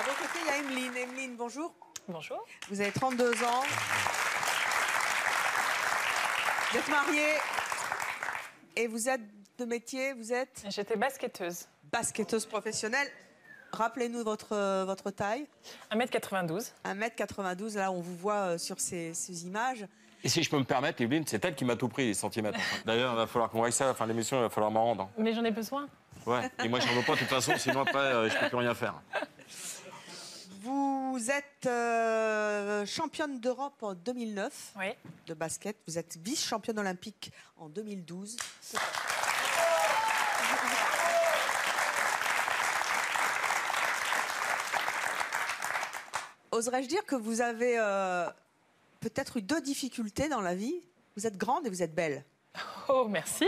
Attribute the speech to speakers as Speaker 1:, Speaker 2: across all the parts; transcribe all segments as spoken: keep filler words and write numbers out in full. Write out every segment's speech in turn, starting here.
Speaker 1: À vos côtés, il y a Emeline. Emeline, bonjour.
Speaker 2: Bonjour.
Speaker 1: Vous avez trente-deux ans. Vous êtes mariée. Et vous êtes de métier, vous êtes?
Speaker 2: J'étais basketteuse.
Speaker 1: Basketteuse professionnelle. Rappelez-nous votre, votre taille.
Speaker 2: un mètre quatre-vingt-douze.
Speaker 1: un mètre quatre-vingt-douze, là on vous voit sur ces, ces images.
Speaker 3: Et si je peux me permettre, Evelyne, c'est elle qui m'a tout pris, les centimètres. D'ailleurs, il va falloir qu'on voie ça à la fin de l'émission, il va falloir m'en rendre.
Speaker 2: Mais j'en ai besoin.
Speaker 3: Ouais, et moi j'en veux pas de toute façon, sinon après euh, je peux plus rien faire.
Speaker 1: Vous êtes euh, championne d'Europe en deux mille neuf
Speaker 2: oui.
Speaker 1: de basket. Vous êtes vice-championne olympique en deux mille douze. Oserais-je dire que vous avez euh, peut-être eu deux difficultés dans la vie? Vous êtes grande et vous êtes belle.
Speaker 2: Oh, merci.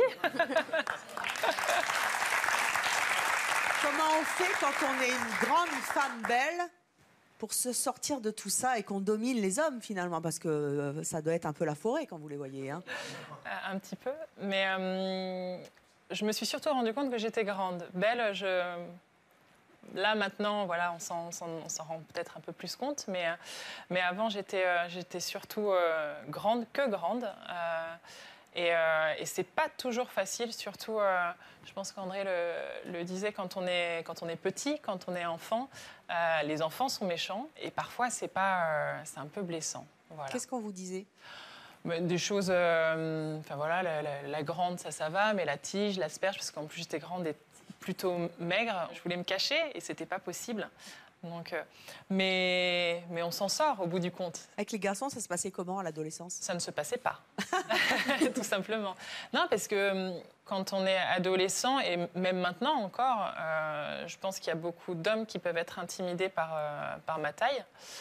Speaker 1: Comment on fait quand on est une grande femme belle pour se sortir de tout ça et qu'on domine les hommes finalement? Parce que euh, ça doit être un peu la forêt quand vous les voyez. Hein.
Speaker 2: Euh, un petit peu. Mais euh, je me suis surtout rendu compte que j'étais grande. Belle, je... Là, maintenant, voilà, on s'en, on s'en rend peut-être un peu plus compte. Mais, mais avant, j'étais, euh, j'étais surtout euh, grande que grande. Euh, Et, euh, et c'est pas toujours facile, surtout, euh, je pense qu'André le, le disait, quand on, est, quand on est petit, quand on est enfant, euh, les enfants sont méchants et parfois c'est pas, euh, c'est un peu blessant. Voilà.
Speaker 1: Qu'est-ce qu'on vous disait?
Speaker 2: Des choses, euh, enfin voilà, la, la, la grande, ça, ça va, mais la tige, l'asperge, parce qu'en plus j'étais grande et plutôt maigre, je voulais me cacher et c'était pas possible. Donc, euh, mais, mais on s'en sort au bout du compte.
Speaker 1: Avec les garçons, ça se passait comment à l'adolescence?
Speaker 2: Ça ne se passait pas, tout simplement. Non, parce que quand on est adolescent, et même maintenant encore, euh, je pense qu'il y a beaucoup d'hommes qui peuvent être intimidés par, euh, par ma taille.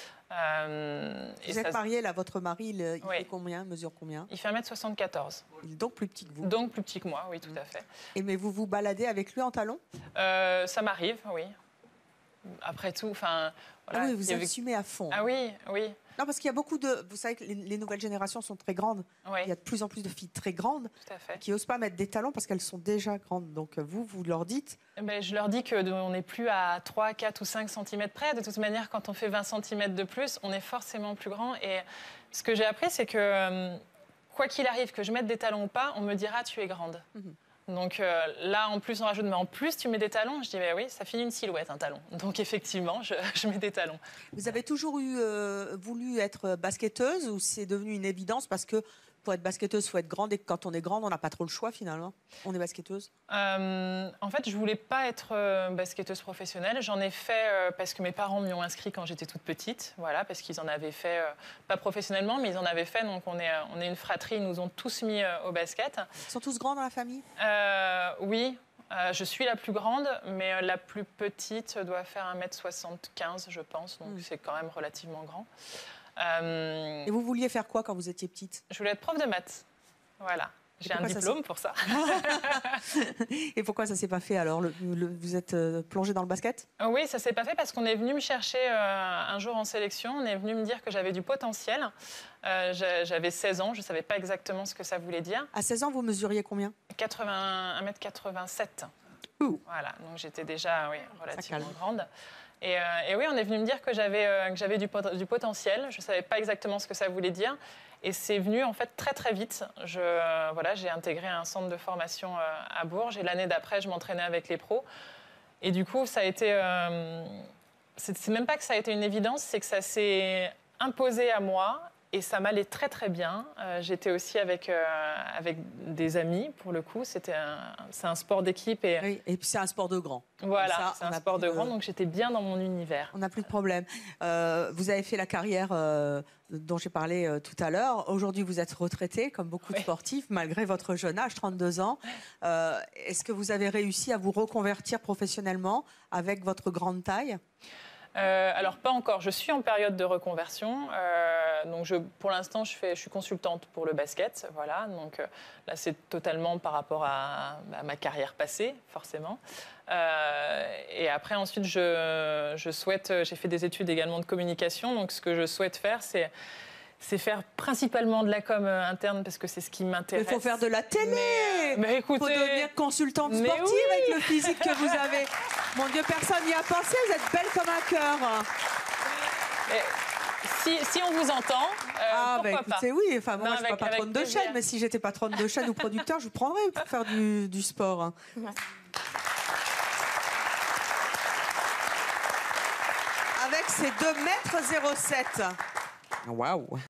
Speaker 2: Euh,
Speaker 1: vous êtes ça... mariée, là, votre mari, il, il
Speaker 2: oui.
Speaker 1: fait combien, mesure combien?
Speaker 2: Il fait un mètre soixante-quatorze.
Speaker 1: Il est donc plus petit que vous?
Speaker 2: Donc plus petit que moi, oui, tout mmh. à fait.
Speaker 1: Et mais vous vous baladez avec lui en talons?
Speaker 2: euh, Ça m'arrive, oui. Après tout, enfin...
Speaker 1: Voilà, ah oui, vous avait... assumez à fond.
Speaker 2: Ah oui, oui.
Speaker 1: Non, parce qu'il y a beaucoup de... Vous savez que les, les nouvelles générations sont très grandes.
Speaker 2: Oui.
Speaker 1: Il y a de plus en plus de filles très grandes qui n'osent pas mettre des talons parce qu'elles sont déjà grandes. Donc vous, vous leur dites...
Speaker 2: Ben, je leur dis qu'on n'est plus à trois, quatre ou cinq centimètres près. De toute manière, quand on fait vingt centimètres de plus, on est forcément plus grand. Et ce que j'ai appris, c'est que quoi qu'il arrive, que je mette des talons ou pas, on me dira « tu es grande mm-hmm. ». Donc euh, là, en plus, on rajoute, mais en plus, tu mets des talons. Je dis, bah oui, ça finit une silhouette, un talon. Donc effectivement, je, je mets des talons.
Speaker 1: Vous avez toujours eu, euh, voulu être basketteuse ou c'est devenu une évidence parce que pour être basketteuse, il faut être grande et que quand on est grande, on n'a pas trop le choix finalement? On est basketteuse?
Speaker 2: euh, En fait, je ne voulais pas être euh, basketteuse professionnelle. J'en ai fait euh, parce que mes parents m'y ont inscrit quand j'étais toute petite. Voilà, parce qu'ils en avaient fait, euh, pas professionnellement, mais ils en avaient fait. Donc on est, on est une fratrie, ils nous ont tous mis euh, au basket.
Speaker 1: Ils sont tous grands dans la famille?
Speaker 2: euh, Oui. Euh, je suis la plus grande, mais euh, la plus petite doit faire un mètre soixante-quinze, je pense. Donc mmh. c'est quand même relativement grand.
Speaker 1: Euh... Et vous vouliez faire quoi quand vous étiez petite?
Speaker 2: Je voulais être prof de maths. Voilà. J'ai un diplôme pour ça.
Speaker 1: Et pourquoi ça ne s'est pas fait alors? le, le, Vous êtes euh, plongée dans le basket?
Speaker 2: Oui, ça ne s'est pas fait parce qu'on est venu me chercher euh, un jour en sélection. On est venu me dire que j'avais du potentiel. Euh, j'avais seize ans, je ne savais pas exactement ce que ça voulait dire.
Speaker 1: À seize ans, vous mesuriez combien?
Speaker 2: un mètre quatre-vingt-sept.
Speaker 1: Ouh.
Speaker 2: Voilà, donc j'étais déjà oui, relativement grande. Et, euh, et oui, on est venu me dire que j'avais euh, du, pot du potentiel. Je ne savais pas exactement ce que ça voulait dire. Et c'est venu en fait très très vite. Je, euh, voilà, j'ai intégré un centre de formation euh, à Bourges. Et l'année d'après, je m'entraînais avec les pros. Et du coup, ça a été... Euh, c'est même pas que ça a été une évidence, c'est que ça s'est imposé à moi. Et ça m'allait très très bien. Euh, J'étais aussi avec, euh, avec des amis, pour le coup. C'est un, un sport d'équipe. Et...
Speaker 1: Oui, et puis c'est un sport de grand.
Speaker 2: Voilà, c'est un sport de grand, donc j'étais bien dans mon univers.
Speaker 1: On n'a plus de problème. Euh, vous avez fait la carrière euh, dont j'ai parlé euh, tout à l'heure. Aujourd'hui, vous êtes retraité, comme beaucoup de sportifs, malgré votre jeune âge, trente-deux ans. Euh, Est-ce que vous avez réussi à vous reconvertir professionnellement avec votre grande taille ?
Speaker 2: Euh, alors, pas encore. Je suis en période de reconversion. Euh, donc, je, pour l'instant, je, fais, je suis consultante pour le basket. Voilà. Donc, euh, là, c'est totalement par rapport à, à ma carrière passée, forcément. Euh, et après, ensuite, je, je souhaite... J'ai fait des études également de communication. Donc, ce que je souhaite faire, c'est... c'est faire principalement de la com euh, interne parce que c'est ce qui m'intéresse.
Speaker 1: Il faut faire de la télé.
Speaker 2: Mais, mais écoutez,
Speaker 1: faut devenir consultante
Speaker 2: mais
Speaker 1: sportive
Speaker 2: oui.
Speaker 1: avec le physique que vous avez. Mon Dieu, personne n'y a pensé. Vous êtes belle comme un cœur.
Speaker 2: Et si, si on vous entend, euh,
Speaker 1: ah,
Speaker 2: pourquoi
Speaker 1: bah, écoutez,
Speaker 2: pas.
Speaker 1: oui. Enfin, moi,
Speaker 2: Non,
Speaker 1: je suis
Speaker 2: avec-
Speaker 1: pas patronne
Speaker 2: avec
Speaker 1: de
Speaker 2: plaisir.
Speaker 1: chaîne, mais si j'étais patronne de chaîne ou producteur, je vous prendrais pour faire du, du sport.
Speaker 4: Ouais.
Speaker 1: Avec ses deux mètres zéro sept. Waouh.